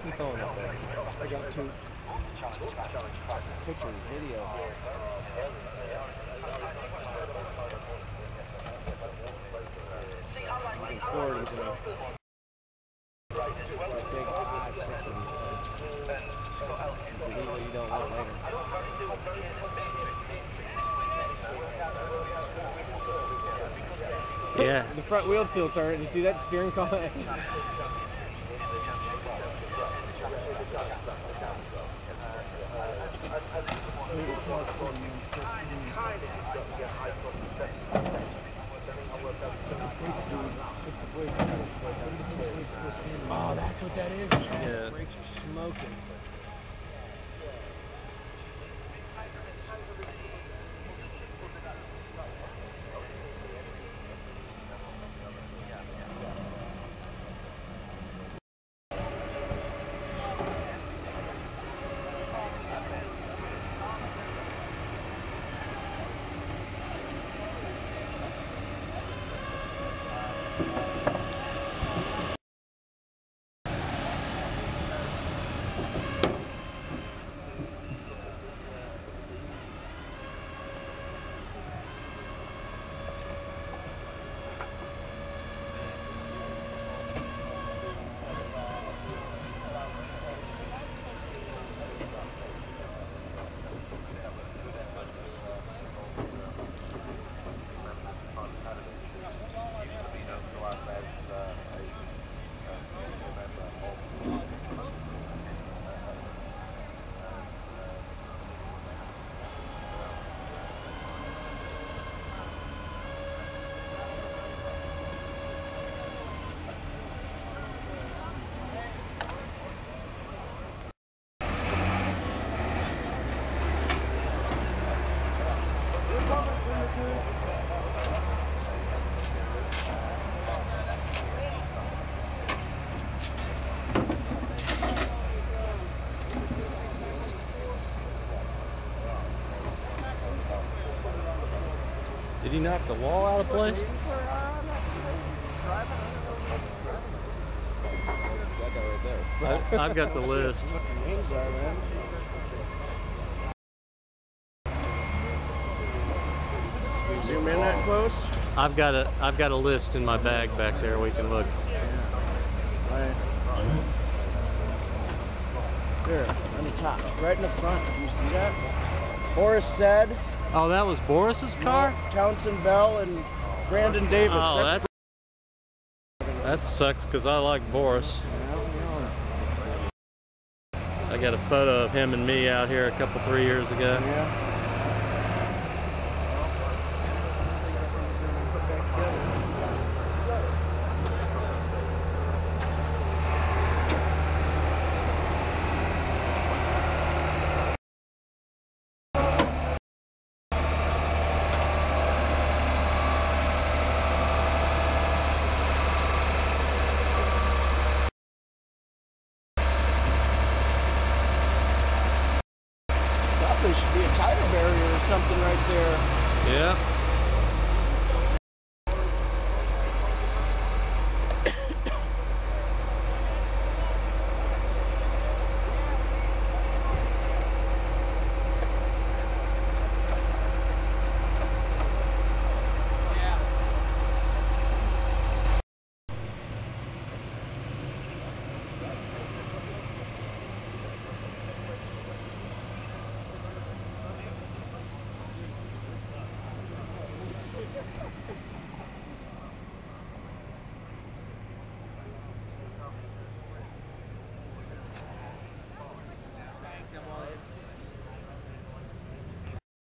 You throwing up there? I got 2. Picture, video. Looking forward to it. Just take 5, 6 of them. Delete what you don't want later. Yeah. The front wheel tilt turret. You see that steering column? Oh, that's what that is. Yeah. The brakes are smoking. Did he knock the wall out of place? That guy right there. I've got the list. What the names are, man. Can you zoom in that close? I've got a list in my bag back there. We can look. Right. Here, on the top, right in the front. Do you see that? Boris said. Oh, that was Boris's car? Townsend Bell and Brandon Davis. Oh, that sucks because I like Boris. I got a photo of him and me out here a couple, 3 years ago. Yeah. There should be a tire barrier or something right there. Yeah.